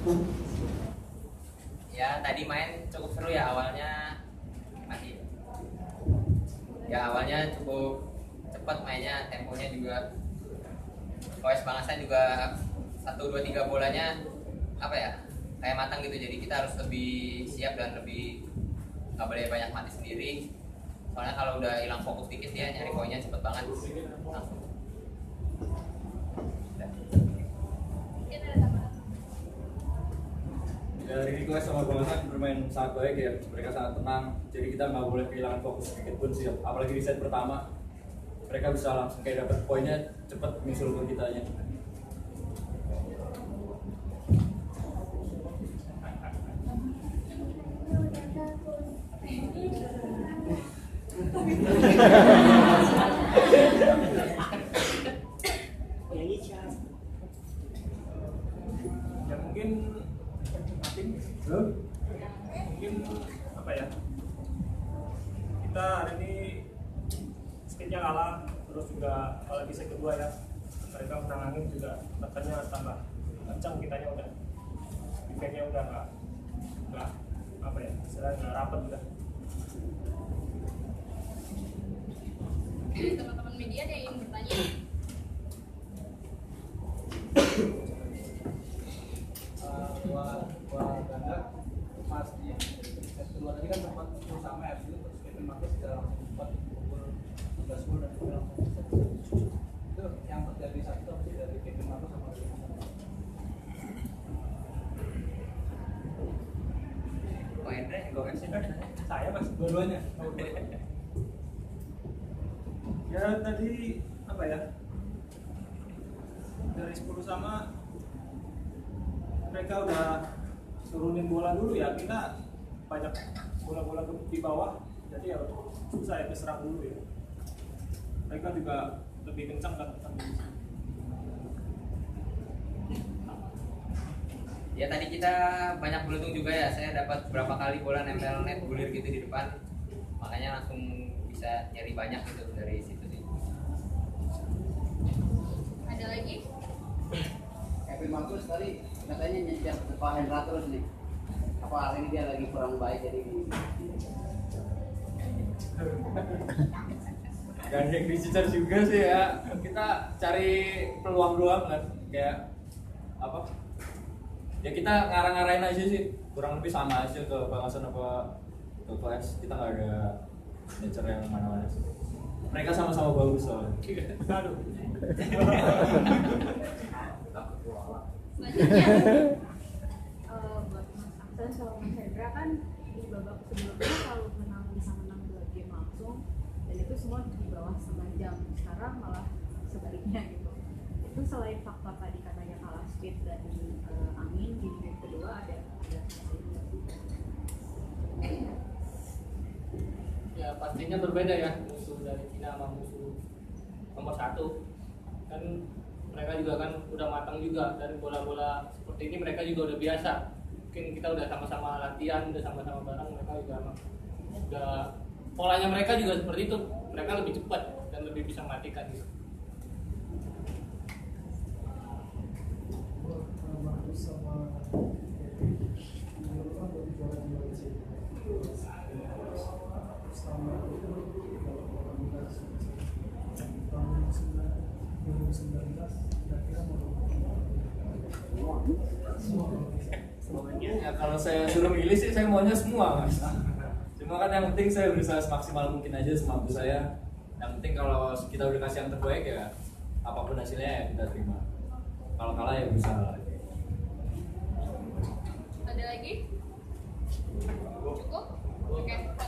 Ya tadi main cukup seru ya awalnya, masih ya awalnya cukup cepat mainnya, temponya juga OS Bangsa juga 1, 2, 3 bolanya apa ya kayak matang gitu, jadi kita harus lebih siap dan lebih nggak boleh banyak mati sendiri, soalnya kalau udah hilang fokus dikit dia nyari poinnya cepet banget langsung. Dari request sama Bang Hasan bermain sangat baik ya, mereka sangat tenang, jadi kita nggak boleh kehilangan fokus sedikit pun sih, apalagi di set pertama mereka bisa langsung kayak dapat poinnya cepet nyusul ke kitanya. Ya mungkin apa ya, kita hari ini speednya kalah, terus juga apalagi set kedua ya mereka menang angin juga tekannya tambah kencang, kitanya udah defense-nya udah nggak apa ya, istilahnya nggak rapet udah. Teman-teman media ada yang ingin bertanya? Buat Ganda pas di set kedua tadi kan sempat sama ya, terus Kevin Marcus tidak langsung sempat pukul 13 gol dan juga langsung set. Itu yang terjadi saat itu sih dari Kevin Marcus sama Kok Endre gue sih Saya mas dua-duanya. Ya tadi apa ya, dari 10 sama mereka udah turunin bola dulu ya, kita banyak bola-bola di bawah, jadi ya susah ya diserang dulu ya. Mereka juga lebih kencang kan. Ya tadi kita banyak beruntung juga ya, saya dapat beberapa kali bola nempel net gulir gitu di depan, makanya langsung bisa nyari banyak gitu dari situ sih. Ada lagi? Kevin Marcus tadi katanya nyejar ke Hendra terus nih. Apa hari ini dia lagi kurang baik jadi Gandeng dicecer juga sih ya, kita cari peluang doang kan, kayak apa ya, kita ngarang-ngarain aja sih, kurang lebih sama aja ke Bang Hasan apa ke Flash, kita nggak ada nature yang mana-mana sih, mereka sama-sama bagus soalnya. Aduh. Selanjutnya buat Mas Aksan sama Mas Hendra kan di babak sebelumnya kalau bisa menang 2 game langsung, dan itu semua di bawah setengah jam. Sekarang malah sebaliknya gitu. Itu selain faktor tadi katanya kalah speed dan angin di game kedua, ada Ya pastinya berbeda ya, musuh dari Cina sama musuh nomor 1 kan, mereka juga kan udah matang juga, dan bola-bola seperti ini mereka juga udah biasa. Mungkin kita udah sama-sama latihan, udah sama-sama bareng, mereka juga udah polanya mereka juga seperti itu, mereka lebih cepat dan lebih bisa matikan gitu. Ya kalau saya suruh milih sih saya maunya semua mas. Cuma kan yang penting saya berusaha semaksimal mungkin aja semampu saya. Yang penting kalau kita udah kasih yang terbaik ya apapun hasilnya ya kita terima. Kalau kalah ya berusaha lagi. Ada lagi? Cukup? Oke.